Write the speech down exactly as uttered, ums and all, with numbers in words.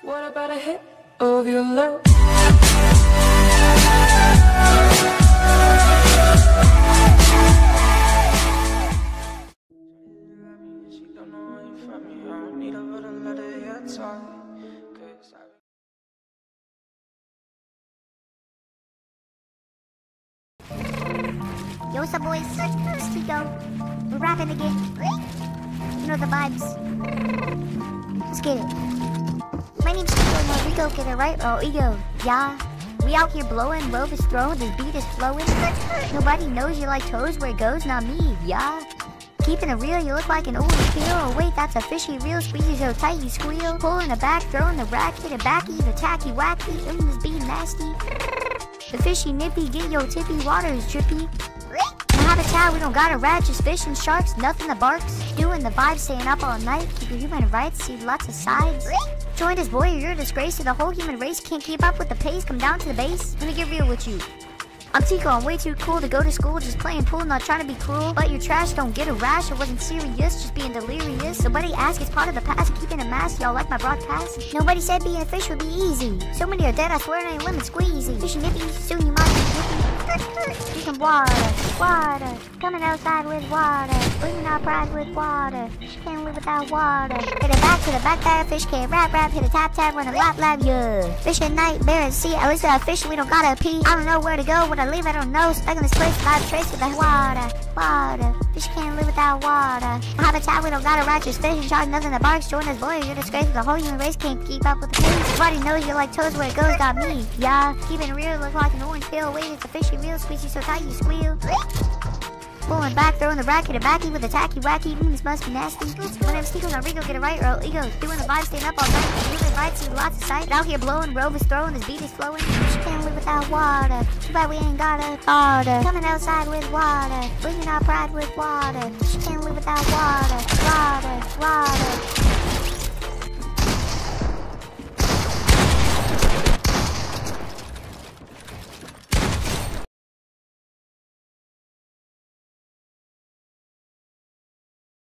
What about a hit of your love? She don't know where you from me. I don't need a little letter yet, sorry. Cause I Yo, what's up, boys? It's Tico. We're rapping again. You know the vibes. Let's get it. My name's Tico, and Rico, get it right? Oh, ego. Yeah. We out here blowing, love is throwing, this beat is flowing. Nobody knows you like toes, where it goes, not me. Yeah. Keeping it real, you look like an old peel. Oh wait, that's a fishy reel. Squeeze you so tight you squeal. Pulling it back, throwing the rack, hit it backy, the tacky wacky. Mmm, this beat nasty. The fishy nippy, get yo tippy, water is drippy. Habitat, we don't got a rat, just fish and sharks, nothing that barks. Doing the vibe, staying up all night, keep your human rights, see lots of sides. Join this boy, or you're a disgrace to the whole human race. Can't keep up with the pace, come down to the base. Let me get real with you. I'm Tico, I'm way too cool to go to school, just playing pool, not trying to be cruel. But you're trash, don't get a rash, it wasn't serious, just being delirious. Nobody asked, it's part of the past, keeping a mask, y'all like my broadcast? Nobody said being a fish would be easy. So many are dead, I swear it ain't lemon squeezy. Fish and nippy, soon you might be nippy. Drinking water, water, coming outside with water, bringing our pride with water, can't live without water. Hit it back to the back there, fish can't rap rap, hit a tap tap, run a lap lap, yeah. Fish at night, bear at sea, at least I fish, we don't gotta pee. I don't know where to go, where to leave, I don't know. Stuck in this place, live trace with the water, water. Fish can't live without water. Habitat, we don't got a righteous fish and shark, nothing that barks. Join us, boy, you're disgraced. The whole human race can't keep up with the pace. Everybody knows you're like toes, where it goes, got me. Yeah, keeping it real, look like an orange peel. Wait, it's a fishy reel, squeeze you so tight you squeal. Pulling back, throwing the rack, hit it backy with a tacky wacky. Mmm, this must be nasty. My name's Tico, now Rico, get it right, or ego. Doing the vibe, staying up all night. Human rights, see lots of sight. Out here blowing, rove is throwing, this beat is flowing. She can't live without water. Too bad we ain't got a water. Coming outside with water, bringing our pride with water. She can't live without water, water, water.